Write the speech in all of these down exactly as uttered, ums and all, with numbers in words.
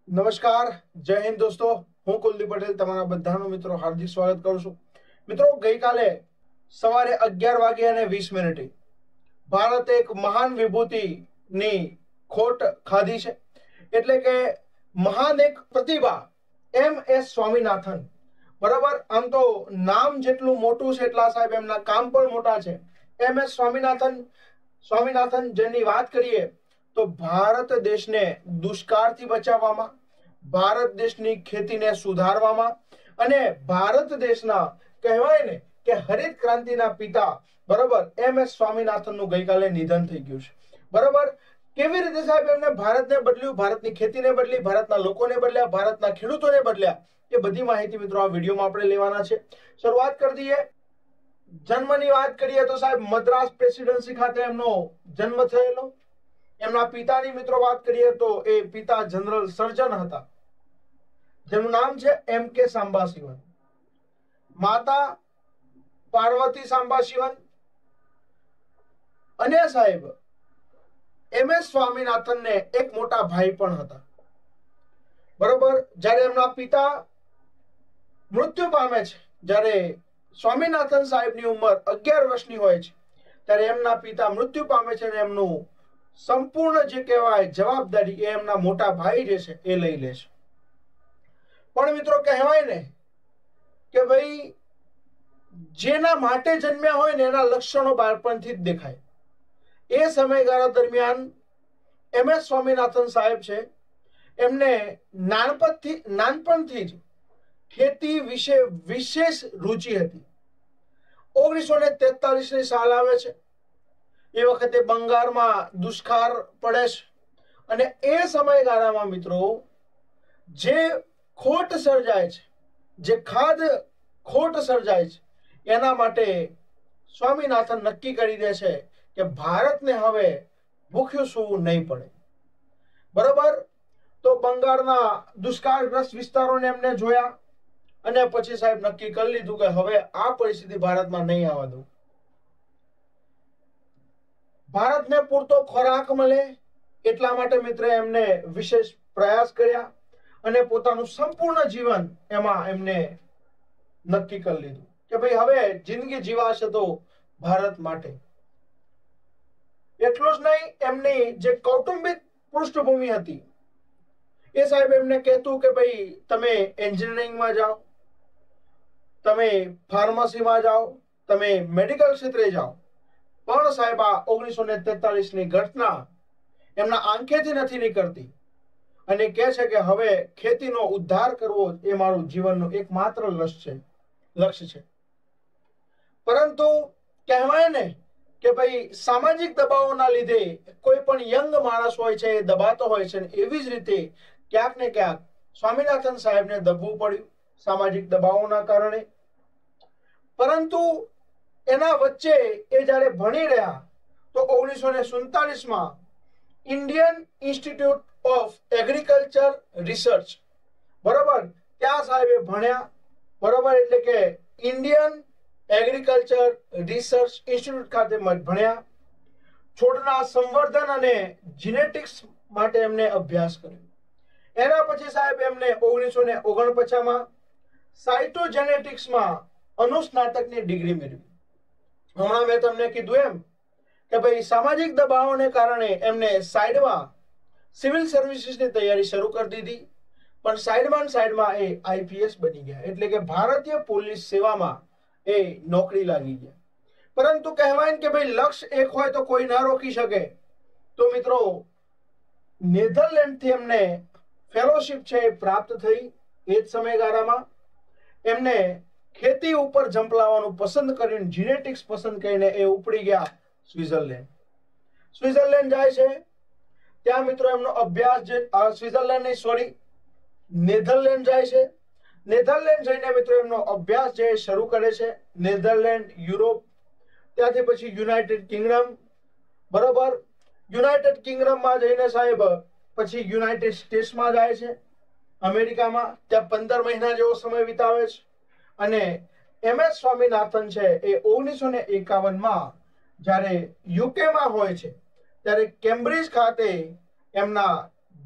નમસ્કાર, જય હિન્દ દોસ્તો. હું કુલદીપ પટેલ તમારા બધાનું મિત્રો હાર્દિક સ્વાગત કરું છું. મિત્રો, ગઈકાલે સવારે અગિયાર વાગ્યા અને વીસ મિનિટે ભારતે એક મહાન વિભૂતિની ખોટ ખાધી છે. એટલે કે મહાન એક પ્રતિભા એમ એસ સ્વામીનાથન. બરાબર, આમ તો નામ જેટલું મોટું છે એટલા સાહેબ એમના કામ પણ મોટા છે. એમ એસ સ્વામીનાથન સ્વામીનાથન જેની વાત કરીએ તો ભારત દેશને દુષ્કાળથી બચાવવામાં, ભારત દેશની ખેતીને સુધારવામાં અને ભારત દેશના કહેવાય ને કે હરિત ક્રાંતિના પિતા બરાબર એમ એસ સ્વામીનાથનનું ગઈકાલે નિધન થઈ ગયું છે. બરાબર, કેવી રીતે સાહેબ એમને ભારતને બદલ્યું, ભારતની ખેતીને બદલી, ભારતના લોકોને બદલ્યા, ભારતના ખેડૂતોને બદલ્યા, એ બધી માહિતી મિત્રો આ વિડીયોમાં આપણે લેવાના છે. શરૂઆત કરી દઈએ. જન્મની વાત કરીએ તો સાહેબ મદ્રાસ પ્રેસિડેન્સી ખાતે એમનો જન્મ થયેલો. એમના પિતાની મિત્રો વાત કરીએ તો એ પિતા જનરલ સર્જન હતા, જેનું નામ છે એમ કે સાંબાશિવન. માતા પાર્વતી સાંબાશિવન. અને સાહેબ એમ એસ સ્વામીનાથનને એક મોટા ભાઈ પણ હતા. બરોબર, જ્યારે એમના પિતા મૃત્યુ પામે છે, જ્યારે સ્વામીનાથન સાહેબની ઉંમર અગિયાર વર્ષની હોય છે, ત્યારે એમના પિતા મૃત્યુ પામે છે અને એમનું સંપૂર્ણ જે કહેવાય જવાબદારી એ એમના મોટા ભાઈ જે છે એ લઈ લે છે. પણ મિત્રો કહેવાય ને કે ભાઈ જેના માટે જન્મ્યા હોય ને એના લક્ષણો બાળપણથી જ દેખાય. એ સમયગાળા દરમિયાન એમ એસ સ્વામીનાથન સાહેબ છે એમને નાનપણથી નાનપણથી જ ખેતી વિશે વિશેષ રુચિ હતી. ઓગણીસો ને તેતાલીસ ની સાલ આવે છે. એ વખતે બંગાળમાં દુષ્કાળ પડે છે અને એ સમયગાળામાં મિત્રો જે ખોટ સર્જાય છે, જે ખાદ ખોટ સર્જાય છે, એના માટે સ્વામીનાથન નક્કી કરી દે છે કે ભારતને હવે ભૂખ્યું સૂવું નહીં પડે. બરોબર, તો બંગાળના દુષ્કાળગ્રસ્ત વિસ્તારોને એમને જોયા અને પછી સાહેબ નક્કી કરી લીધું કે હવે આ પરિસ્થિતિ ભારતમાં નહીં આવવા દઉં. ભારતને પૂરતો ખોરાક મળે એટલા માટે મિત્ર એમને વિશેષ પ્રયાસ કર્યા અને પોતાનું સંપૂર્ણ જીવન એમાં એમને નક્કી કરી લીધું કે ભાઈ હવે જિંદગી જીવાશે તો ભારત માટે. એટલું જ નહીં, એમની જે કૌટુંબિક પૃષ્ઠભૂમિ હતી એ સાહેબ એમને કહેતું કે ભાઈ તમે એન્જિનિયરિંગમાં જાઓ, તમે ફાર્મસીમાં જાઓ, તમે મેડિકલ ક્ષેત્રે જાઓ. પણ સાહેબ આ ઓગણીસો ને તેતાલીસ ની ઘટના એમના આંખેથી નથી નીકળતી અને કહે છે કે હવે ખેતીનો ઉદ્ધાર કરવો એ મારું જીવનનું એકમાત્ર લક્ષ્ય છે લક્ષ્ય છે પરંતુ કહેવાય ને કે ભાઈ સામાજિક દબાવોના લીધે કોઈ પણ યંગ માણસ હોય છે એ દબાતો હોય છે. એવી જ રીતે ક્યાંક ને ક્યાંક સ્વામીનાથન સાહેબને દબવું પડ્યું સામાજિક દબાવોના કારણે. પરંતુ એના વચ્ચે એ જ્યારે ભણી રહ્યા તો ઓગણીસો ને સુડતાલીસ માં Indian institute of agriculture research બરોબર ત્યાં સાહેબે ભણ્યા. બરોબર, એટલે કે ઇન્ડિયન એગ્રીકલ્ચર રિસર્ચ ઇન્સ્ટિટ્યૂટ ખાતે ભણ્યા. છોડના સંવર્ધન અને જીનેટિક્સ માટે એમને અભ્યાસ કર્યો. એના પછી સાહેબ એમને ઓગણીસો ને ઓગણપચાસ માં સાયટોજેનેટિક્સમાં અનુસ્નાતકની ડિગ્રી મેળવી. હમણાં મેં તમને કીધું એમ કે ભાઈ સામાજિક દબાવોને કારણે એમને સાઈડમાં સિવિલ સર્વિસીસની તૈયારી શરૂ કરી દીધી. પણ સાઈડમાં સાઈડમાં એ આઈપીએસ બની ગયા, એટલે કે ભારતીય પોલીસ સેવામાં એ નોકરી લાગી ગયા. પરંતુ કહેવાય કે ભાઈ લક્ષ્ય એક હોય તો કોઈ ના રોકી શકે. તો મિત્રો નેધરલેન્ડથી એમને ફેલોશિપ છે એ પ્રાપ્ત થઈ. એ જ સમયગાળામાં એમને ખેતી ઉપર ઝંપલાવવાનું પસંદ કરીને જીનેટિક્સ પસંદ કરીને એ ઉપડી ગયા સ્વિટ્ઝરલેન્ડ. સ્વિટ્ઝરલેન્ડ જાય છે, ત્યાં મિત્રો એમનો અભ્યાસ જે સ્વિટ્ઝરલેન્ડ નહીં સોરી નેધરલેન્ડ જાય છે. નેધરલેન્ડ જઈને મિત્રો એમનો અભ્યાસ જે શરૂ કરે છે. નેધરલેન્ડ, યુરોપ, ત્યાંથી પછી યુનાઇટેડ કિંગડમ. બરોબર, યુનાઇટેડ કિંગડમમાં જઈને સાહેબ પછી યુનાઇટેડ સ્ટેટ્સમાં જાય છે, અમેરિકામાં. ત્યાં પંદર મહિના જેવો સમય વિતાવે છે અને એમ એસ સ્વામીનાથન છે એ ઓગણીસો ને એકાવન માં જ્યારે યુકેમાં હોય છે ત્યારે કેમ્બ્રિજ ખાતે એમના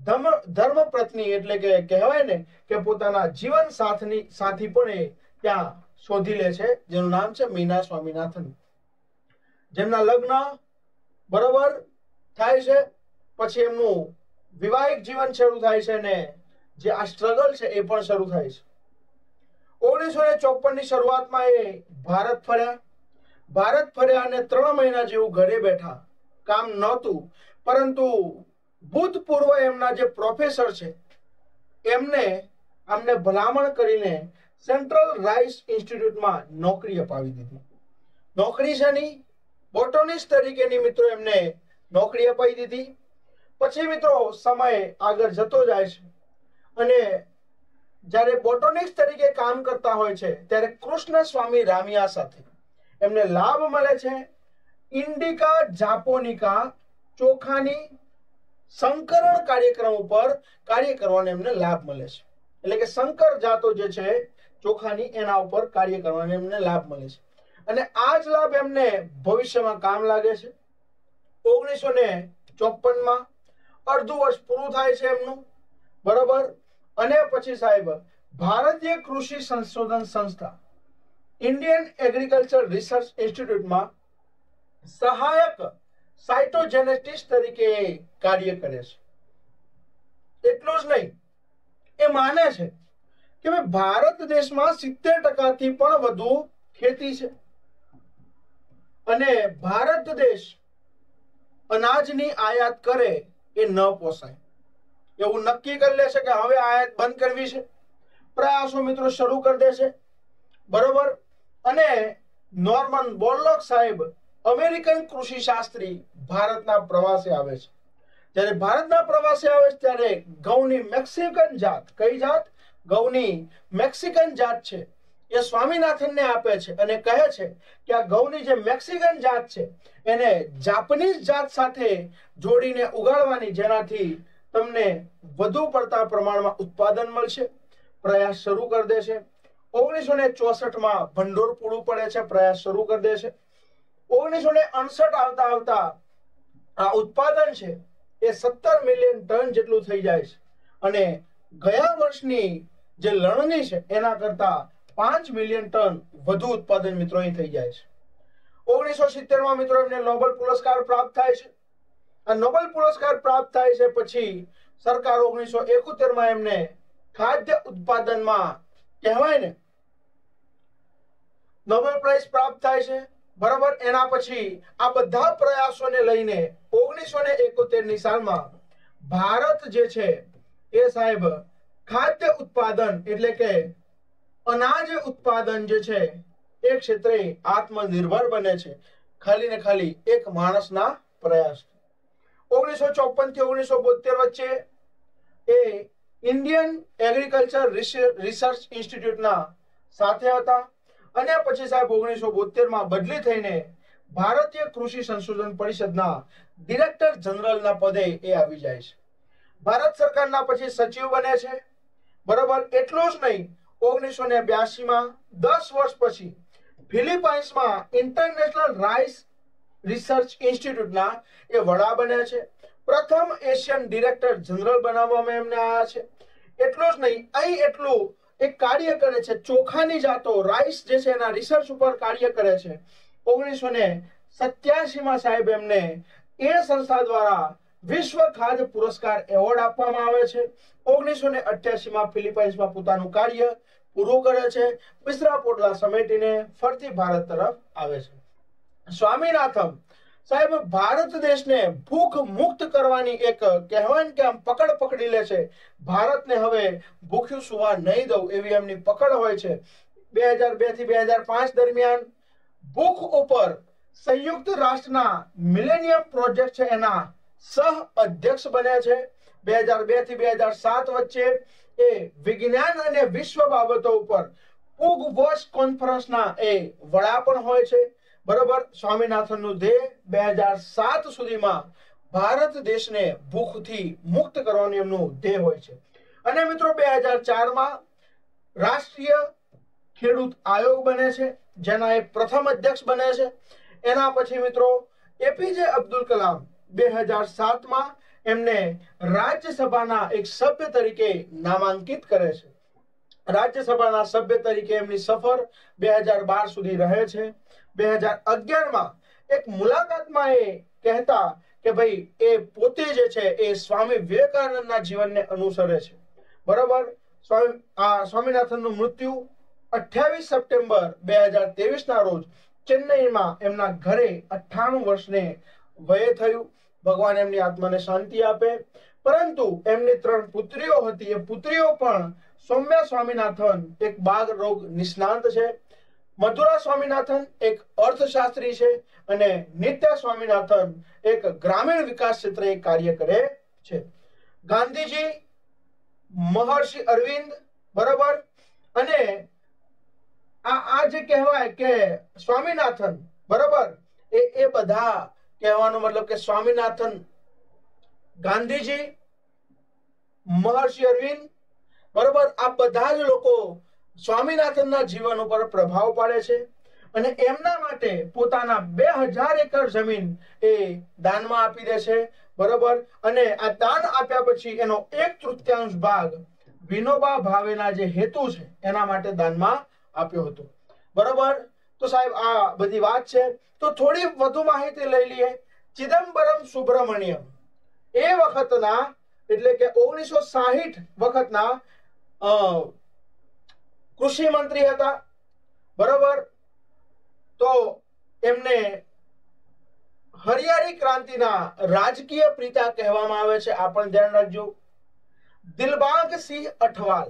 ધર્મ ધર્મ પત્ની એટલે કે કહેવાય ને કે પોતાના જીવન સાથની સાથી પણ એ ત્યાં શોધી લે છે, જેનું નામ છે મીના સ્વામીનાથન. જેમના લગ્ન બરોબર થાય છે, પછી એમનું વિવાહિક જીવન શરૂ થાય છે ને જે આ સ્ટ્રગલ છે એ પણ શરૂ થાય છે. ઓગણીસો ને ચોપન ની શરૂઆતમાં એ ભારત ફર્યા. ભારત ફર્યા અને ત્રણ મહિના જેવું ઘરે બેઠા, કામ નહોતું, પરંતુ ભૂતપૂર્વ એમના જે પ્રોફેસર છે એમને અમને ભલામણ કરીને સેન્ટ્રલ રાઇસ ઇન્સ્ટિટ્યૂટમાં નોકરી અપાવી દીધી. નોકરી શેની? બોટોનિસ્ટ તરીકેની મિત્રો એમને નોકરી અપાવી દીધી. પછી મિત્રો સમય આગળ જતો જાય છે અને જ્યારે બોટોનિક્સ તરીકે કામ કરતા હોય છે ત્યારે કૃષ્ણ સ્વામી રામિયા સાથે એમને લાભ મળે છે. ઇન્ડિકા જાપોનિકા ચોખાની સંકરણ કાર્યક્રમ ઉપર કાર્ય કરવાનો એમને લાભ મળે છે. એટલે કે સંકર જાતો જે છે ચોખાની એના ઉપર કાર્ય કરવાનો એમને લાભ મળે છે અને આ જ લાભ એમને ભવિષ્યમાં કામ લાગે છે. ઓગણીસો ને ચોપન માં અડધું વર્ષ પૂરું થાય છે એમનું, બરોબર. અને પછી સાહેબ ભારતીય કૃષિ સંશોધન સંસ્થા ઇન્ડિયન એગ્રીકલ્ચર રિસર્ચ ઇન્સ્ટિટ્યૂટમાં સહાયક સાયટોજેનેટિસ્ટ તરીકે કાર્ય કરે છે. એટલું જ નહીં, એ માને છે કે ભાઈ ભારત દેશમાં સિત્તેર ટકા થી પણ વધુ ખેતી છે અને ભારત દેશ અનાજની આયાત કરે એ ન પોસાય. એવું નક્કી કરી લેશે કે હવે આયાત બંધ કરવી છે. પ્રયાસો મિત્રો શરૂ કરી દેશે, બરોબર. અને નોર્મન બોરલોગ સાહેબ અમેરિકન કૃષિ શાસ્ત્રી ભારતના પ્રવાસે આવે છે. જ્યારે ભારતના પ્રવાસે આવે છે ત્યારે ઘઉંની મેક્સિકન જાત, કઈ જાત? ઘઉંની મેક્સિકન જાત છે એ સ્વામીનાથનને આપે છે અને કહે છે કે આ ઘઉંની જે મેક્સિકન જાત છે એને જાપાનીઝ જાત સાથે જોડીને ઉગાડવાની, જેનાથી તમને વધુ પડતા પ્રમાણમાં ઉત્પાદન મળશે. પ્રયાસ શરૂ કરી દે છે. ઓગણીસો ને ચોસઠ માં ભંડોળ પૂરું પડે છે, પ્રયાસ શરૂ કરી દે છે. ઓગણીસો ને અડસઠ આવતા આવતા આ ઉત્પાદન છે એ સત્તર મિલિયન ટન જેટલું થઈ જાય છે અને ગયા વર્ષની જે લણણી છે એના કરતા પાંચ મિલિયન ટન વધુ ઉત્પાદન મિત્રો અહીં થઈ જાય છે. ઓગણીસો સિત્તેર માં મિત્રો એમને નોબેલ પુરસ્કાર પ્રાપ્ત થાય છે. આ નોબેલ પુરસ્કાર પ્રાપ્ત થાય છે પછી સરકાર ઓગણીસો એકોતેર માં એમને ખાદ્ય ઉત્પાદનમાં કહેવાય ને નોબેલ પ્રાઇઝ પ્રાપ્ત થાય છે, બરાબર. એના પછી આ બધા પ્રયાસોને લઈને ઓગણીસો ને એકોતેર ની સાલમાં ભારત જે છે એ સાહેબ ખાદ્ય ઉત્પાદન એટલે કે અનાજ ઉત્પાદન જે છે એ ક્ષેત્રે આત્મનિર્ભર બને છે, ખાલી ને ખાલી એક માણસના પ્રયાસ. ઓગણીસો ચોપન થી ઓગણીસો બોતેર વચ્ચે એ ઇન્ડિયન એગ્રીકલ્ચર રિસર્ચ ઇન્સ્ટિટ્યૂટના સાથે હતા અને પછી સાહેબ ઓગણીસો બોતેર માં બદલી થઈને ભારતીય કૃષિ સંશોધન પરિષદના ડિરેક્ટર જનરલના પદે એ આવી જાય છે. ભારત સરકારના પછી સચિવ બને છે, બરાબર. એટલું જ નહીં, ઓગણીસો ને બ્યાસી માં દસ વર્ષ પછી ફિલિપાઇન્સમાં ઇન્ટરનેશનલ રાઇસ રિસર્ચ ઇન્સ્ટિટ્યૂટના એ વડા બને છે. પ્રથમ એશિયન ડિરેક્ટર જનરલ બનાવવામાં એમને આવ્યા છે. એટલું જ નહીં, અહીં એટલું એક કાર્ય કરે છે, ચોખાની જાતો રાઈસ જે છે એના રિસર્ચ ઉપર કાર્ય કરે છે. ઓગણીસો ને સત્યાસી માં સાહેબ એમને એ સંસ્થા દ્વારા વિશ્વ ખાદ્ય પુરસ્કાર એવોર્ડ આપવામાં આવે છે. ઓગણીસો ને અઠ્યાસી માં ફિલિપાઇન્સમાં પોતાનું કાર્ય પૂરું કરે છે. બિસ્તરા પોટલા સમેટીને ફરતી ભારત તરફ આવે છે. સ્વામીનાથન સાહેબ ભારત દેશને ભૂખ મુક્ત કરવાની એક કહેવાય કે આમ પકડ પકડી લે છે. ભારતને હવે ભૂખ્યું સુવા નહીં દઉં એવી એમની પકડ હોય છે. બે હજાર બે થી બે હજાર પાંચ દરમિયાન ભૂખ ઉપર સંયુક્ત રાષ્ટ્રના મિલેનિયમ પ્રોજેક્ટ છે એના સહ અધ્યક્ષ બને છે. બે હજાર બે થી બે હજાર સાત વચ્ચે એ વિજ્ઞાન અને વિશ્વ બાબતો ઉપર પુગ વોશ કોન્ફરન્સના એ વડા પણ હોય છે, બરોબર. સ્વામીનાથનનું ધ્યેય બે હજાર સાત સુધીમાં ભારત દેશને ભૂખથી મુક્ત કરવાનું એમનું ધ્યેય હોય છે. અને મિત્રો બે હજાર ચાર માં રાષ્ટ્રીય ખેડૂત આયોગ બને છે, જેના એ પ્રથમ અધ્યક્ષ બને છે. એના પછી મિત્રો એપીજે અબ્દુલ કલામ બે હજાર સાત માં એમને રાજ્યસભાના એક સભ્ય તરીકે નામાંકિત કરે છે. રાજ્યસભાના સભ્ય તરીકે એમની સફર બે હજાર બાર સુધી રહે છે. બે હજાર અગિયાર માં એક મુલાકાતમાં એ કહેતા કે ભાઈ એ પોતે જે છે એ સ્વામી વિવેકાનંદના જીવનને અનુસરે છે. બરાબર. સ્વામી આ સ્વામીનાથનનું મૃત્યુ અઠ્યાવીસ સપ્ટેમ્બર બે હજાર ત્રેવીસ ના રોજ ચેન્નઈમાં એમના ઘરે અઠ્ઠાણું વર્ષને વયે થયું. ભગવાન એમની આત્માને શાંતિ આપે. પરંતુ એમની ત્રણ પુત્રીઓ હતી. એ પુત્રીઓ પણ સૌમ્યા સ્વામીનાથન એક બાળ રોગ નિષ્ણાંત છે, મધુરા સ્વામીનાથન એક અર્થશાસ્ત્રી છે અને નિત્યા સ્વામીનાથન એક ગ્રામીણ વિકાસ ક્ષેત્રે કાર્ય કરે છે. ગાંધીજી, મહર્ષિ અરવિંદ, બરાબર, અને આ આ જે કહેવાય કે સ્વામીનાથન, બરાબર, એ એ બધા કહેવાનો મતલબ કે સ્વામીનાથન, ગાંધીજી, મહર્ષિ અરવિંદ, બરાબર, આ બધા જ લોકો સ્વામીનાથનના જીવન ઉપર પ્રભાવ પાડે છે અને એમના માટે પોતાના બે હજાર એકર જમીન એ દાનમાં આપી દે છે. બરાબર. અને આ દાન આપ્યા પછી એનો એક તૃતીયાંશ ભાગ વિનોબા ભાવેના જે હેતુ છે એના માટે દાનમાં આપ્યો હતો. બરાબર. તો સાહેબ આ બધી વાત છે. તો થોડી વધુ માહિતી લઈ લઈએ. ચિદમ્બરમ સુબ્રમણ્યમ એ વખતના એટલે કે ઓગણીસો સાહીઠ વખતના કૃષિ મંત્રી હતા. બરાબર. તો એમને હરિયાળી ક્રાંતિના રાજકીય પિતા કહેવામાં આવે છે. આ પણ ધ્યાન રાખજો. દિલબાગસિંહ અઠવાલ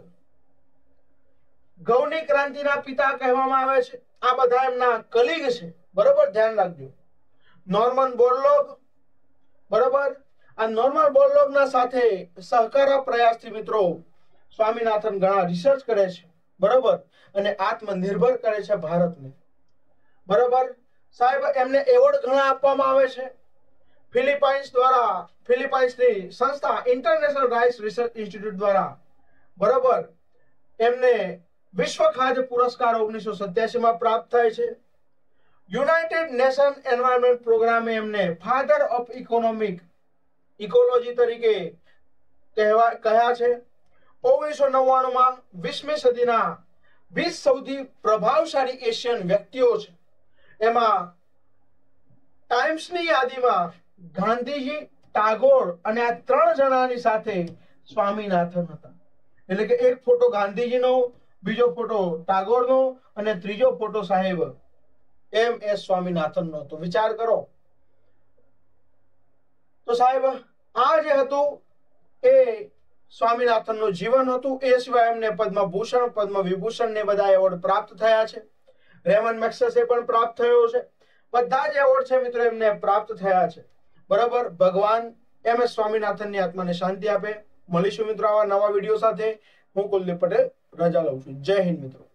ગૌની ક્રાંતિના પિતા કહેવામાં આવે છે. આ બધા એમના કલીગ છે. બરાબર, ધ્યાન રાખજો. નોર્મન બોરલોગ, બરાબર, આ નોર્મન બોરલોગના સાથે સહકાર પ્રયાસથી મિત્રો સ્વામીનાથન ઘણા રિસર્ચ કરે છે. બરાબર, અને આત્મનિર્ભર કરે છે ભારતને. બરાબર. સાહેબ એમને એવોર્ડ ઘણા આપવામાં આવે છે. ફિલિપાઇન્સ દ્વારા ફિલિપાઇન્સની સંસ્થા ઇન્ટરનેશનલ રાઇસ રિસર્ચ ઇન્સ્ટિટ્યૂટ દ્વારા, બરાબર, એમને વિશ્વ ખાદ્ય પુરસ્કાર ઓગણીસો સત્યાસી માં પ્રાપ્ત થાય છે. યુનાઇટેડ નેશન એન્વાયરમેન્ટ પ્રોગ્રામે એમને ફાધર ઓફ ઇકોનોમિક ઇકોલોજી તરીકે કહેવા કહ્યા છે. ઓગણીસો નવ્વાણું માં વીસમી સદીના વીસ સૌથી પ્રભાવશાળી એશિયન વ્યક્તિઓ છે. એમાં ટાઈમ્સની યાદીમાં ગાંધીજી, ટાગોર અને આ ત્રણ જણાની સાથે સ્વામીનાથન હતા. એટલે કે એક ફોટો ગાંધીજીનો, બીજો ફોટો ટાગોરનો અને ત્રીજો ફોટો સાહેબ એમ એસ સ્વામીનાથનનો હતો. વિચાર કરો. તો સાહેબ આ જે હતું એ સ્વામીનાથનનું જીવન હતું. એ સિવાય એમને પદ્મભૂષણ, પદ્મ વિભૂષણ ને બધા એવોર્ડ પ્રાપ્ત થયા છે. રેમન મેક્સેસે પણ પ્રાપ્ત થયો છે. બધા જ એવોર્ડ છે મિત્રો એમને પ્રાપ્ત થયા છે. બરાબર. ભગવાન એમ એસ સ્વામીનાથનની આત્માને શાંતિ આપે. મળીશું મિત્રો આવા નવા વિડીયો સાથે. હું કુલદીપ પટેલ રજા લઉં છું. જય હિન્દ મિત્રો.